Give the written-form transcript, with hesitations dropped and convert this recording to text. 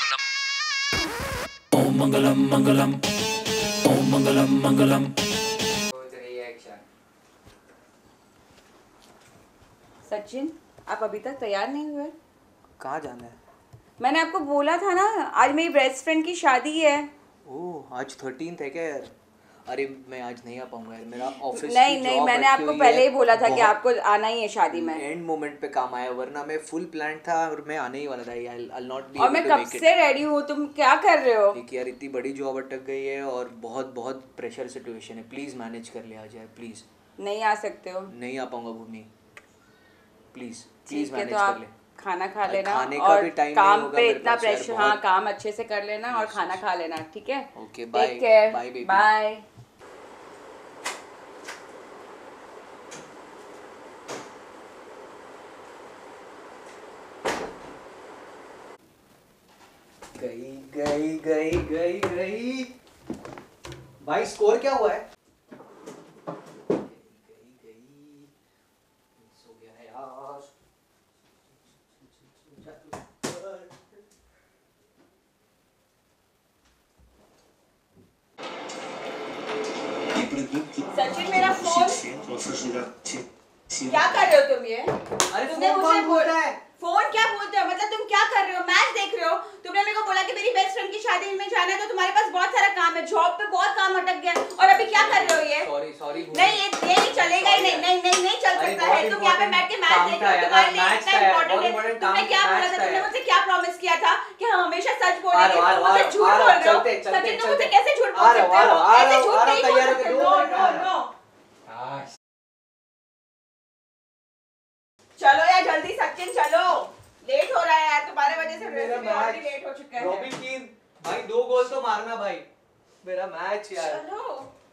ओम मंगलम मंगलम, ओम मंगलम मंगलम। सचिन, आप अभी तक तैयार नहीं हुए? कहाँ जाना है? मैंने आपको बोला था ना, आज मेरी बेस्ट फ्रेंड की शादी है। ओह, आज 13th है क्या यार? अरे मैं आज नहीं आ पाऊंगा यार, मेरा ऑफिस नहीं की नहीं, जॉब मैंने अटकी आपको हुई पहले है। ही बोला था कि बहुत आपको आना ही है शादी में। एंड मोमेंट पे काम आया, वरना मैं फुल प्लान था और मैं आने ही वाला था। I'll not be और able मैं to कब make it। से रेडी हूँ, तुम क्या कर रहे हो? एक यार इतनी बड़ी जॉब अटक गई है और बहुत बहुत प्रेशर सिचुएशन है। प्लीज़ मैनेज कर ले आज यार, प्लीज़। नहीं आ सकते हो? नहीं आ पाऊंगा भूमि, प्लीज़ ठीक प्लीज़ है, तो मैनेज कर आप ले। खाना खा लेना खाने का और भी टाइम नहीं काम होगा पे मेरे इतना पास यार, प्रेशर, हाँ बहुत। काम अच्छे से कर लेना और Yes, खाना yes. खा लेना, ठीक है? Okay, bye take care, bye baby. Bye. गई गई गई गई गई। भाई स्कोर क्या हुआ है? गई गई सो गया है यार। सचिन, मेरा फोन क्या कर रहे हो तुम? ये अरे तुमने फोन मुझे कौन बोलता है? फोन क्या बोलते हो? मतलब तुम क्या कर रहे हो? मैच देख रहे हो? तुमने मेरे को बोला कि मेरी बेस्ट फ्रेंड की शादी में जाना है, तो तुम्हारे पास बहुत सारा काम है, जॉब पे बहुत काम अटक गया और अभी क्या कर रहे हो? ये सॉरी सॉरी नहीं, ये नहीं चलेगा ही नहीं, नहीं नहीं नहीं चल सकता है। तुम यहाँ पे बैठ के मैच देख रहे हो, तुम्हारे लिए इतना इम्पोर्टेंट है। तुमने क्या बोला था? तुमने मुझसे क्या प्रॉमिस किया था कि हम हमेशा सच बोलेंगे, तुम मुझसे झूठ बोल रहे हो। सचिन, तुम मुझसे कैसे झूठ बोल सकते हो? ऐसे झूठ नहीं बोल सकते। नो नो नो, चलो यार जल्दी, सचिन चलो, लेट हो रहा है यार, तुम्हारे वजह से ऑलरेडी लेट हो चुका है। रॉबिन कीन भाई 2 गोल तो मारना भाई, मेरा मैच यार। चलो।